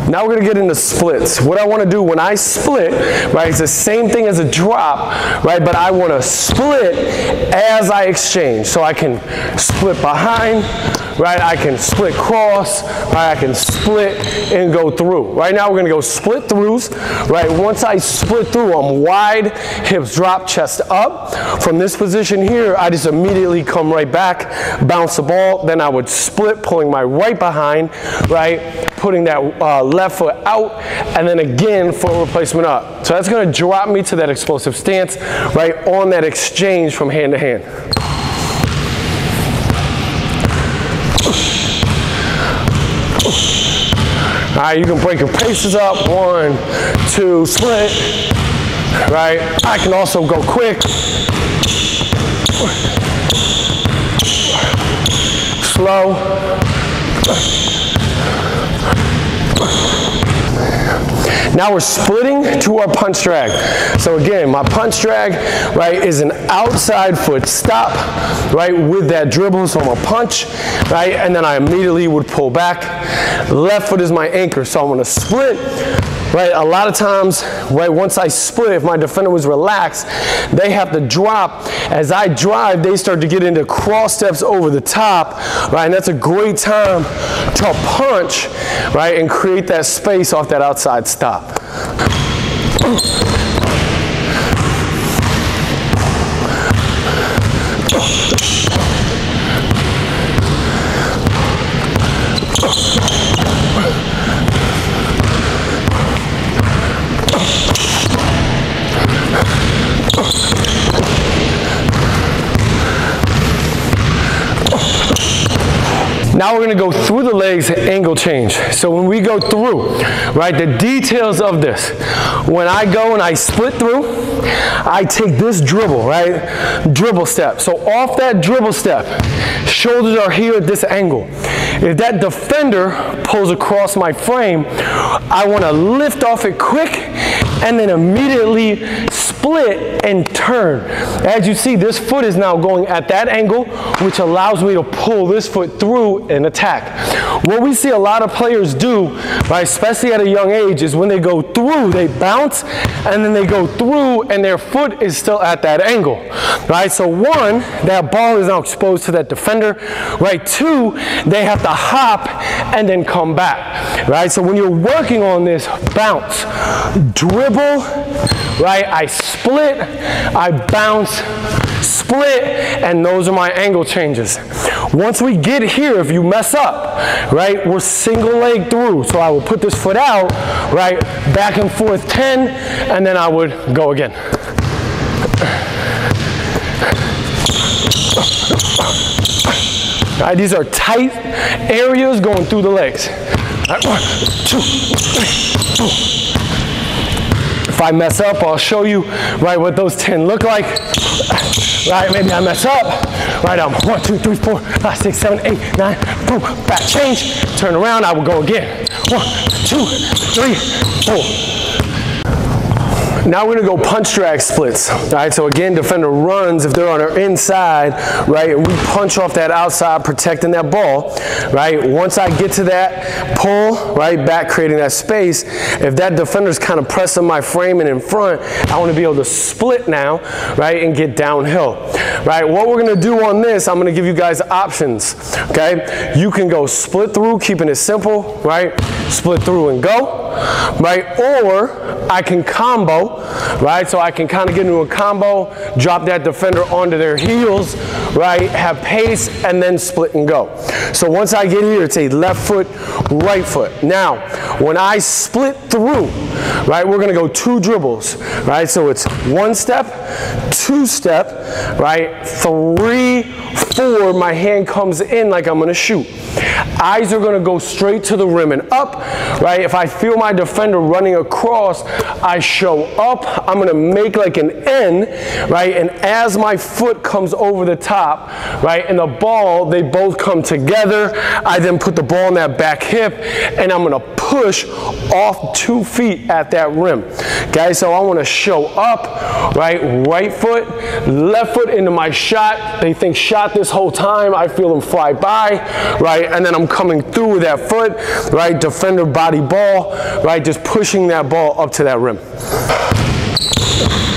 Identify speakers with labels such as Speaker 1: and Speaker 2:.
Speaker 1: Now we're gonna get into splits. What I wanna do when I split, right, it's the same thing as a drop, right, but I wanna split as I exchange. So I can split behind, right, I can split cross, right, I can split and go through. Right now we're gonna go split throughs, right? Once I split through, I'm wide, hips drop, chest up. From this position here, I just immediately come right back, bounce the ball, then I would split, pulling my right behind, right, putting that left foot out, and then again, foot replacement up. So that's gonna drop me to that explosive stance, right, on that exchange from hand to hand. All right, you can break your paces up. 1, 2, split, right? I can also go quick. Slow. Now we're splitting to our punch drag. So again, my punch drag, right, is an outside foot stop, right, with that dribble. So I'm a punch, right, and then I immediately would pull back. Left foot is my anchor, so I'm gonna split, right? A lot of times, right, once I split, if my defender was relaxed, they have to drop. As I drive, they start to get into cross steps over the top, right? And that's a great time to punch, right, and create that space off that outside stop. Now we're gonna go through the legs, angle change. So when we go through, right, the details of this. When I go and I split through, I take this dribble, right? Dribble step. So off that dribble step, shoulders are here at this angle. If that defender pulls across my frame, I wanna lift off it quick and then immediately split and turn. As you see, this foot is now going at that angle, which allows me to pull this foot through and attack. What we see a lot of players do, right, especially at a young age, is when they go through, they bounce, and then they go through, and their foot is still at that angle, right? So 1, that ball is now exposed to that defender, right? 2, they have to hop and then come back, right? So when you're working on this bounce, dribble, right, I split, I bounce, split, and those are my angle changes. Once we get here, if you mess up, right, we're single leg through. So I will put this foot out, right, back and forth 10, and then I would go again. All right, these are tight areas going through the legs. All right, 1, 2, 3, 4. If I mess up, I'll show you, right, what those 10 look like. Right, maybe I mess up. Right, I'm 1, 2, 3, 4, 5, 6, 7, 8, 9, boom, back change, turn around, I will go again. 1, 2, 3, 4. Now we're gonna go punch drag splits. All right, so again, defender runs if they're on our inside, right, and we punch off that outside, protecting that ball, right? Once I get to that, pull, right, back, creating that space. If that defender's kind of pressing my frame and in front, I wanna be able to split now, right, and get downhill, right? What we're gonna do on this, I'm gonna give you guys options, okay? You can go split through, keeping it simple, right? Split through and go, right? Or I can combo, right? So I can kind of get into a combo, drop that defender onto their heels, right? Have pace, and then split and go. So once I get here, it's a left foot, right foot. Now, when I split through, right, we're gonna go 2 dribbles, right? So it's 1 step, 2 step, right? 3, 4, my hand comes in like I'm gonna shoot. Eyes are gonna go straight to the rim and up, right? If I feel my defender running across, I show up, I'm gonna make like an N, right? And as my foot comes over the top, right, and the ball, they both come together, I then put the ball on that back hip, and I'm gonna push off 2 feet at that rim. Okay, so I wanna show up, right foot, left foot into my shot. They think shot this whole time, I feel them fly by, right? And then I'm coming through with that foot, right? Defender body ball, right? Just pushing that ball up to that rim.